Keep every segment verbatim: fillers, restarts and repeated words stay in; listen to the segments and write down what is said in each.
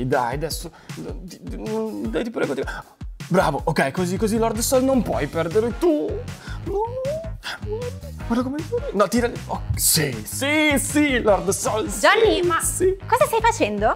dai, adesso... Dai, ti prego, ti... Bravo, ok, così, così, Lord Sol, non puoi perdere tu. No. Guarda come... No, tira... Oh, sì, sì, sì, Lord Sol, sì, Johnny, ma sì. cosa stai facendo?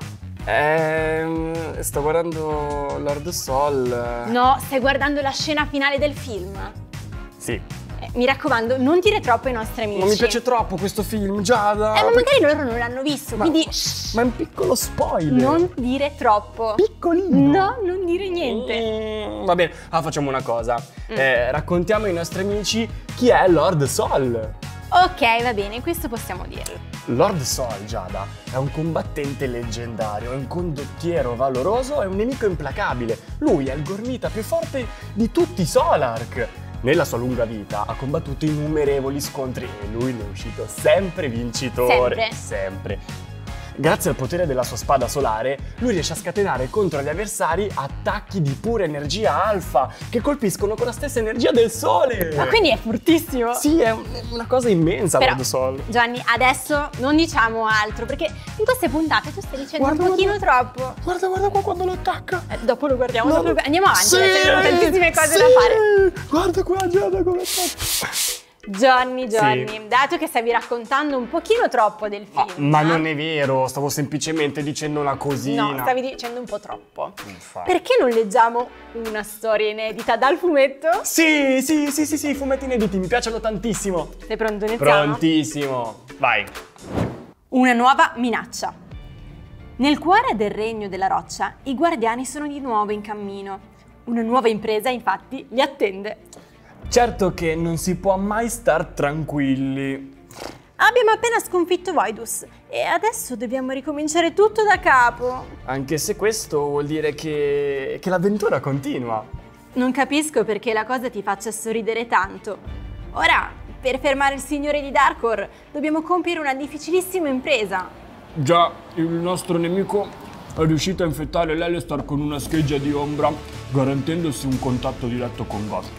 Ehm, sto guardando Lord Sol. No, stai guardando la scena finale del film. Sì. Eh, mi raccomando, non dire troppo ai nostri amici. Non mi piace troppo questo film, Giada. Eh, ma magari loro non l'hanno visto, ma, quindi... Ma è un piccolo spoiler. Non dire troppo. Piccolino. No, non dire niente. Mm, va bene, ah, facciamo una cosa. Mm. Eh, raccontiamo ai nostri amici chi è Lord Sol. Ok, va bene, questo possiamo dirlo. Lord Sol, Giada, è un combattente leggendario, è un condottiero valoroso e un nemico implacabile. Lui è il gormita più forte di tutti i Solark. Nella sua lunga vita ha combattuto innumerevoli scontri e lui ne è uscito sempre vincitore. Sempre. Sempre. Grazie al potere della sua spada solare, lui riesce a scatenare contro gli avversari attacchi di pura energia alfa che colpiscono con la stessa energia del sole. Ma quindi è fortissimo. Sì, è una cosa immensa, Però, Lord Sol. Gianni, adesso non diciamo altro, perché in queste puntate tu stai dicendo Guarda, un pochino guarda. troppo. Guarda, guarda qua quando lo attacca. Eh, dopo lo guardiamo, No, dopo lo... andiamo avanti, sì, perché abbiamo tantissime cose sì. da fare. Guarda qua, Giada, come sta. Johnny, Johnny, Sì. dato che stavi raccontando un pochino troppo del Ma, film. ma eh? non è vero, stavo semplicemente dicendo una cosina. No, stavi dicendo un po' troppo. Infatti. Perché non leggiamo una storia inedita dal fumetto? Sì, sì, sì, sì, sì, i fumetti inediti mi piacciono tantissimo. Sei pronto? Iniziamo? Prontissimo. Vai. Una nuova minaccia. Nel cuore del regno della roccia, i guardiani sono di nuovo in cammino. Una nuova impresa, infatti, li attende. Certo che non si può mai star tranquilli. Abbiamo appena sconfitto Voidus e adesso dobbiamo ricominciare tutto da capo. Anche se questo vuol dire che, che l'avventura continua. Non capisco perché la cosa ti faccia sorridere tanto. Ora, per fermare il signore di Darkor, dobbiamo compiere una difficilissima impresa. Già, il nostro nemico è riuscito a infettare l'Elestar con una scheggia di ombra, garantendosi un contatto diretto con Ghost.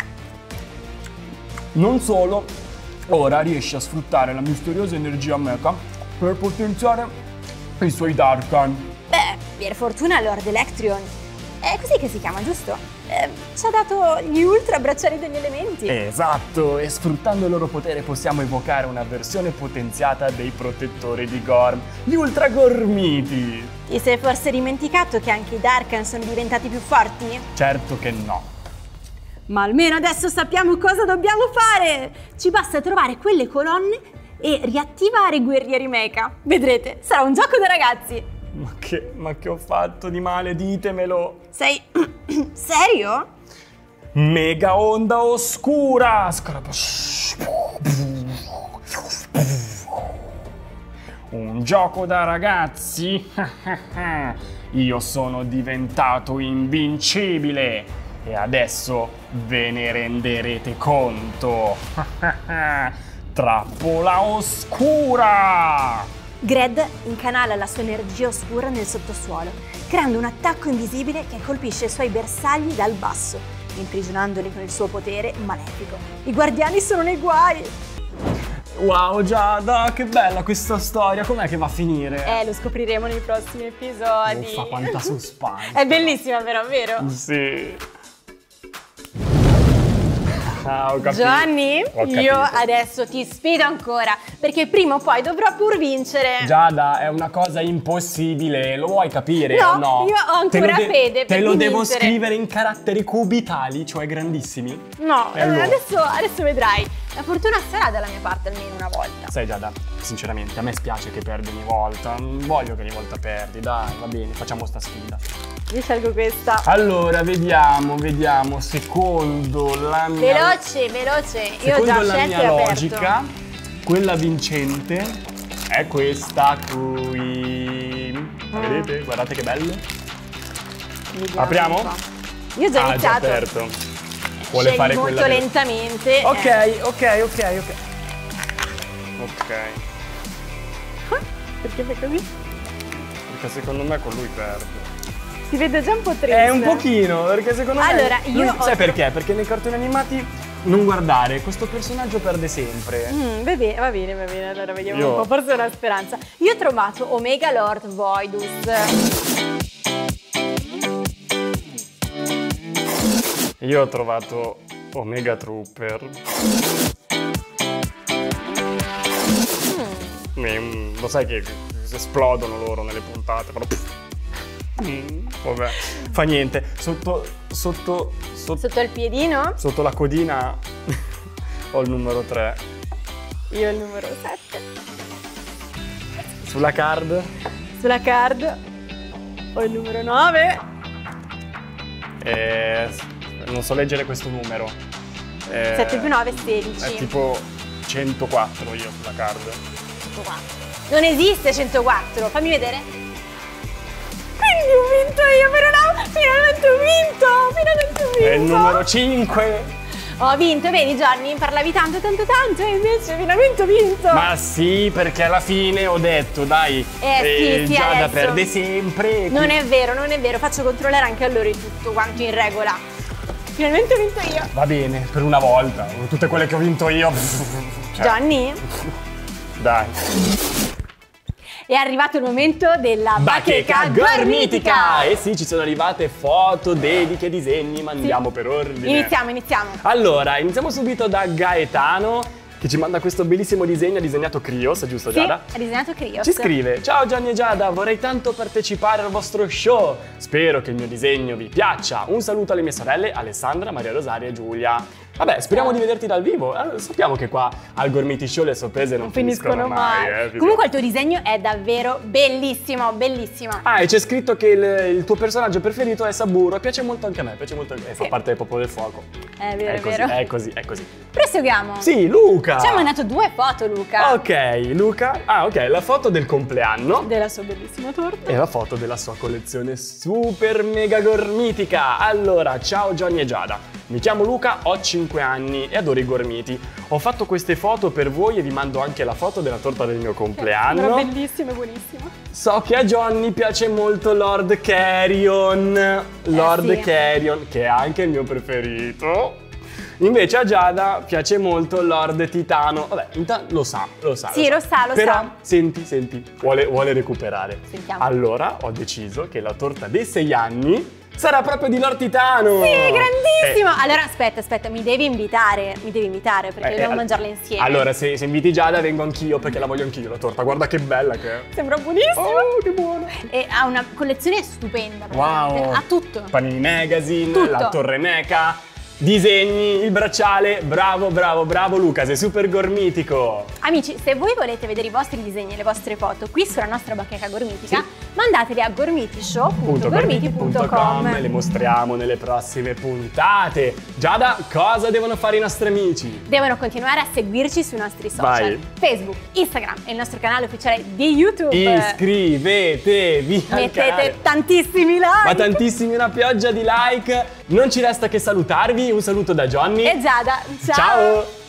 Non solo, ora riesce a sfruttare la misteriosa energia mecha per potenziare i suoi Darkan. Beh, per fortuna Lord Electrion, è così che si chiama, giusto? Eh, ci ha dato gli ultra bracciali degli elementi. Esatto, e sfruttando il loro potere possiamo evocare una versione potenziata dei protettori di Gorm, gli Ultra Gormiti. Ti sei forse dimenticato che anche i Darkan sono diventati più forti? Certo che no. Ma almeno adesso sappiamo cosa dobbiamo fare! Ci basta trovare quelle colonne e riattivare i guerrieri mecha. Vedrete, sarà un gioco da ragazzi. Ma che, ma che ho fatto di male, ditemelo. Sei... serio? Mega onda oscura! Un gioco da ragazzi? Io sono diventato invincibile e adesso ve ne renderete conto. Trappola oscura! Gred incanala la sua energia oscura nel sottosuolo, creando un attacco invisibile che colpisce i suoi bersagli dal basso, imprigionandoli con il suo potere malefico. I guardiani sono nei guai! Wow, Giada, che bella questa storia, com'è che va a finire? Eh, lo scopriremo nei prossimi episodi. Uffa, quanta suspense. È bellissima però, vero? Sì. Ah, ho capito. Gianni, Ho capito. io adesso ti sfido ancora, perché prima o poi dovrò pur vincere. Giada, è una cosa impossibile, lo vuoi capire No, o no? io ho Te lo ancora de- fede Te per lo di devo vincere. scrivere in caratteri cubitali, cioè grandissimi? No, E allora? adesso, adesso vedrai. La fortuna sarà dalla mia parte almeno una volta. Sai Giada, sinceramente a me spiace che perdi ogni volta, non voglio che ogni volta perdi, dai, va bene, facciamo sta sfida. Io scelgo questa. Allora, vediamo, vediamo, secondo la mia... Veloce, veloce. Io ho Secondo già la scelto mia e aperto. logica, quella vincente è questa qui. Mm. Vedete? Guardate che belle. Vediamo Apriamo? un po'. Io ho già Ah, iniziato. già aperto. Vuole Scegli fare molto quella del- lentamente. Ok, eh. ok, ok, ok. Ok. Perché fai così? Perché secondo me con lui perde. Si vede già un po' triste. È un pochino, perché secondo me... Allora, io lui- ho- Sai perché? Perché nei cartoni animati non guardare, questo personaggio perde sempre. Mm, va bene, va bene, va bene. Allora vediamo Io- un po', forse è una speranza. Io ho trovato Omega Lord Voidus. Io ho trovato Omega Trooper. Mm. Mm, lo sai che esplodono loro nelle puntate, però... Mm, vabbè, fa niente. Sotto, sotto, sotto... Sotto il piedino? Sotto la codina ho il numero tre. Io il numero sette. Sulla card? Sulla card ho il numero nove. Eh, non so leggere questo numero. Eh, sette più nove, sedici. È tipo centoquattro io sulla card. centoquattro. Non esiste centoquattro, fammi vedere. Quindi ho vinto io, però no, finalmente ho vinto, finalmente ho vinto. È il numero cinque. Ho vinto, vedi Gianni, parlavi tanto tanto tanto e invece finalmente ho vinto. Ma sì, perché alla fine ho detto, dai, eh, sì, sì, Giada adesso. perde sempre. Non è vero, non è vero, faccio controllare anche a loro il tutto quanto in regola. Finalmente ho vinto io. Va bene, per una volta, tutte quelle che ho vinto io. Cioè. Gianni? Dai. È arrivato il momento della bacheca, bacheca gormitica. gormitica! E sì, ci sono arrivate foto, dediche, disegni, ma andiamo sì. per ordine. Iniziamo, iniziamo. Allora, iniziamo subito da Gaetano, che ci manda questo bellissimo disegno, ha disegnato Krios, giusto sì, Giada? ha disegnato Krios. Ci scrive: ciao Gianni e Giada, vorrei tanto partecipare al vostro show. Spero che il mio disegno vi piaccia. Un saluto alle mie sorelle Alessandra, Maria Rosaria e Giulia. Vabbè, speriamo di vederti dal vivo. Eh, sappiamo che qua al Gormiti Show le sorprese non, non finiscono, finiscono mai. mai eh, Comunque il tuo disegno è davvero bellissimo, bellissimo. Ah, e c'è scritto che il, il tuo personaggio preferito è Saburo. Piace molto anche a me, piace molto anche a me. Sì. Fa parte del popolo del fuoco. È vero, è è così, vero. È così, è così. Proseguiamo. Sì, Luca! Ci ha mandato due foto, Luca. Ok, Luca. Ah, ok, la foto del compleanno. Della sua bellissima torta. E la foto della sua collezione super mega gormitica. Allora, ciao Gianni e Giada. Mi chiamo Luca, ho cinque anni e adoro i gormiti. Ho fatto queste foto per voi e vi mando anche la foto della torta del mio compleanno. Era bellissima e buonissima. So che a Johnny piace molto Lord Carrion. Lord Eh sì. Carrion, che è anche il mio preferito. Invece a Giada piace molto Lord Titano. Vabbè, intanto lo sa, lo sa. Sì, lo sa, lo Però, sa. senti, senti, vuole, vuole recuperare. Sentiamo. Allora ho deciso che la torta dei sei anni sarà proprio di Lord Titano. Sì, grandissimo. Eh. Allora, aspetta, aspetta, mi devi invitare, mi devi invitare perché Eh, dobbiamo eh, mangiarla insieme. Allora, se, se inviti Giada vengo anch'io perché la voglio anch'io la torta. Guarda che bella che è. Sembra buonissima. Oh, che buona. E ha una collezione stupenda. Wow. veramente. Ha tutto. Panini Magazine, Tutto. la Torre Meca, disegni, il bracciale. Bravo, bravo, bravo Luca, sei super gormitico. Amici, se voi volete vedere i vostri disegni e le vostre foto qui sulla nostra bacheca gormitica, sì. mandateli a gormitishow punto gormiti punto com. Le mostriamo nelle prossime puntate. Giada, cosa devono fare i nostri amici? Devono continuare a seguirci sui nostri social. Vai. Facebook, Instagram e il nostro canale ufficiale di YouTube. Iscrivetevi al Mettete canale. tantissimi like. Ma tantissimi, una pioggia di like. Non ci resta che salutarvi. Un saluto da Johnny E Giada. Ciao. Ciao.